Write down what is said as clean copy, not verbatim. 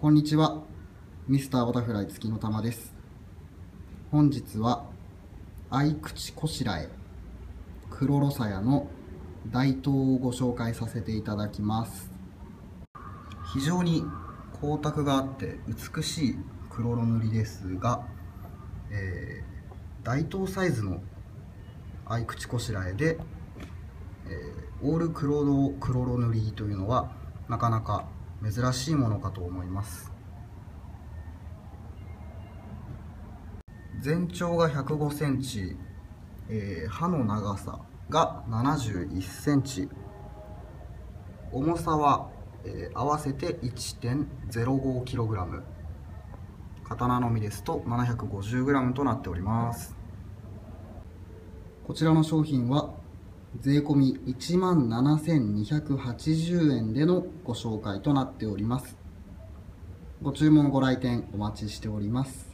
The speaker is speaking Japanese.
こんにちは。ミスターバタフライ月の玉です。本日は合口こしらえクロロサヤの大灯をご紹介させていただきます。非常に光沢があって美しい黒呂塗りですが、大灯サイズの合口こしらえで、オール黒呂塗りというのはなかなか珍しいものかと思います。全長が105センチ、刃の長さが71センチ、重さは、合わせて 1.05kg、刀のみですと 750g となっております。こちらの商品は税込み17,280円でのご紹介となっております。ご注文ご来店お待ちしております。